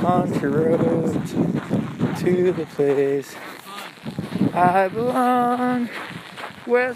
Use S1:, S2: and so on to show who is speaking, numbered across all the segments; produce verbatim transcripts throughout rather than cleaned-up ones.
S1: country road to the place I belong. Where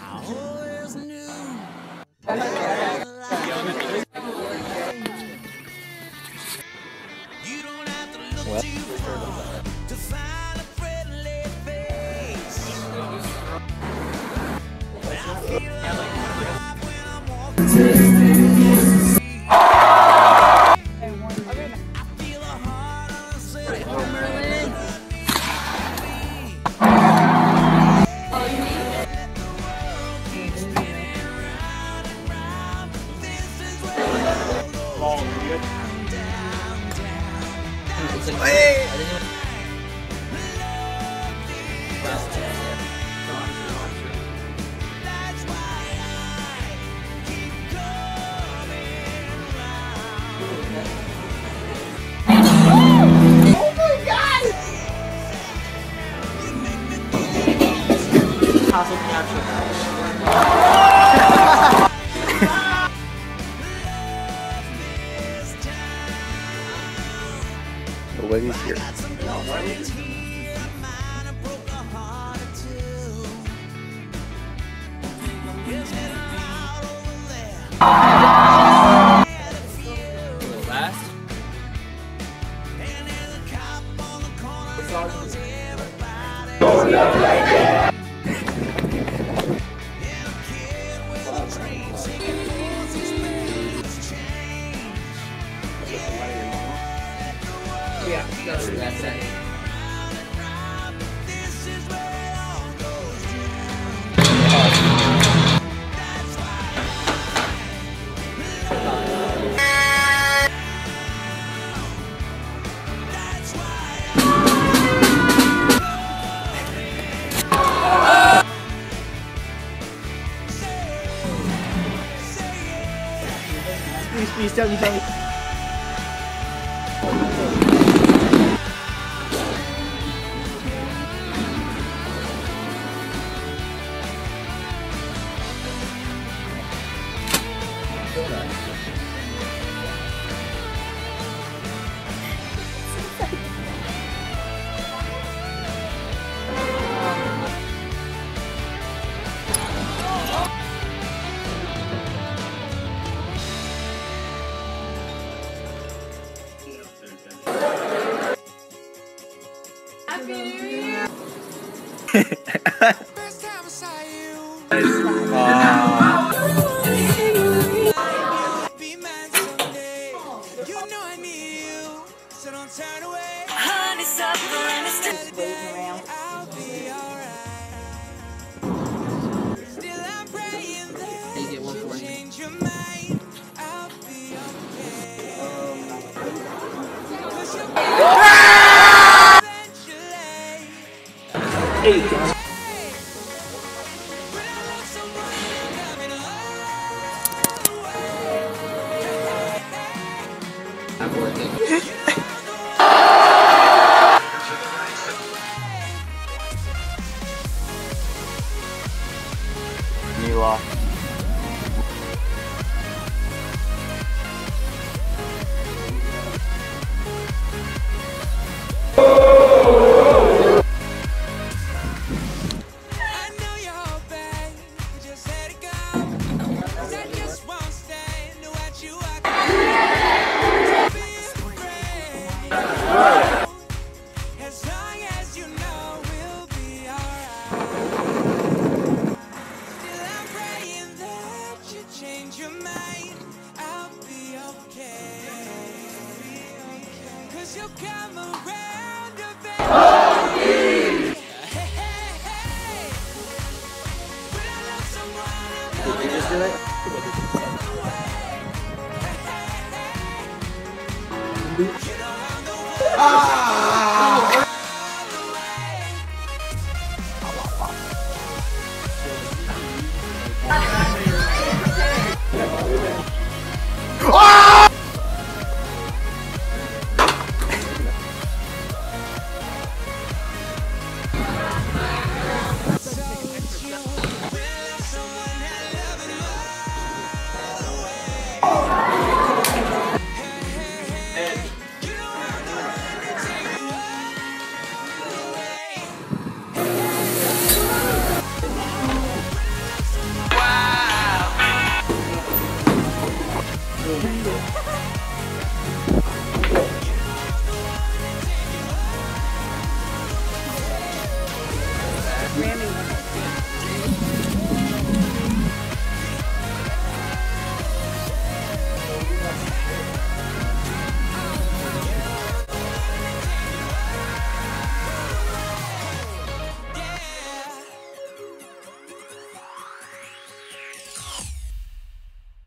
S1: nobody's here.
S2: Yeah, that's, that's it. Please, please tell me, tell me.
S3: Happy New Year!
S4: First time I saw you.
S1: Wow.
S4: Be mine someday. You know I need you, so don't turn away.
S3: Honeysuckle and it's
S4: I'll be alright. Still I'm praying that you change your mind. I'll be okay. 'Cause you'll
S1: Hey.
S2: I'm working.
S1: Mila.
S4: change your mind, I'll be okay. Cause you'll come around eventually. Hokie! Hey, hey, hey. When I love someone,
S2: Did you just do it?
S4: you know I'm the one. Ah!